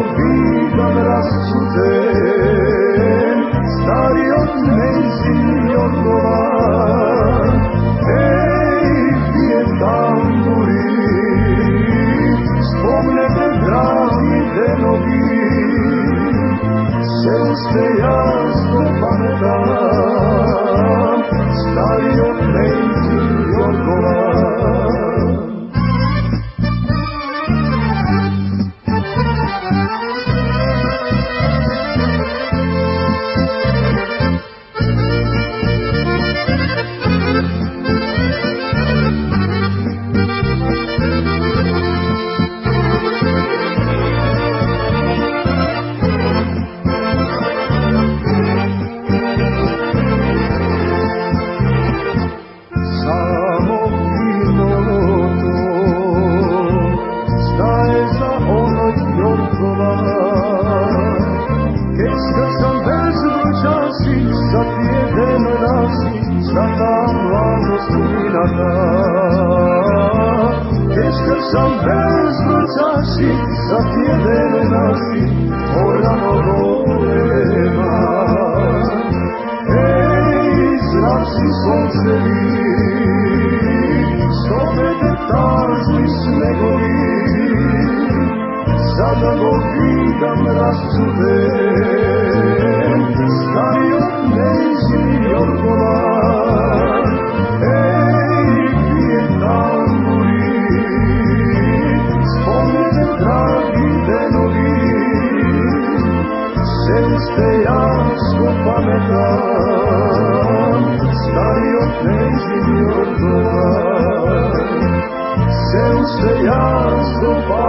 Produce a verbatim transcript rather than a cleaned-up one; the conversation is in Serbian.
vidan rascuten, stari od menzin jorgovan. Ej, gdje tamburi, spomnete dragi denovi, sel ste jasno pametam, stari od menzin jorgovan. Teška sam bez vrcaši, zatjedene nasi, orano golema. Ej, zrači soncevi, stopete tažni snegovi, sada go vidan rascuden, stari od menzin jorgovan. Ej, gdje tamburi, spomnite dragi denovi, sel ste jasno pametam, stari od menzin jorgovan. Sel ste jasno pametam,